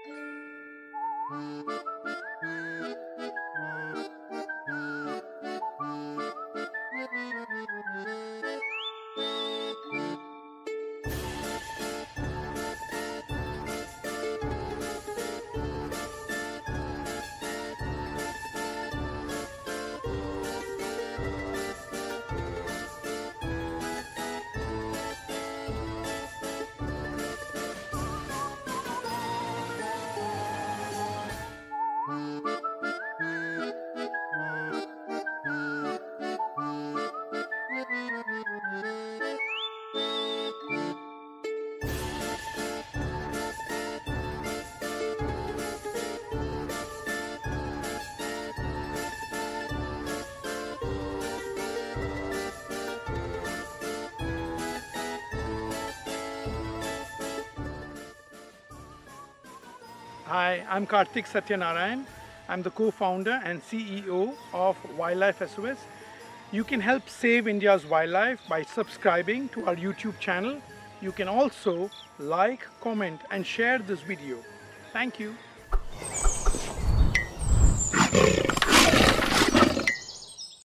Hi, I'm Karthik Satyanarayan. I'm the co-founder and CEO of Wildlife SOS. You can help save India's wildlife by subscribing to our YouTube channel. You can also like, comment and share this video. Thank you.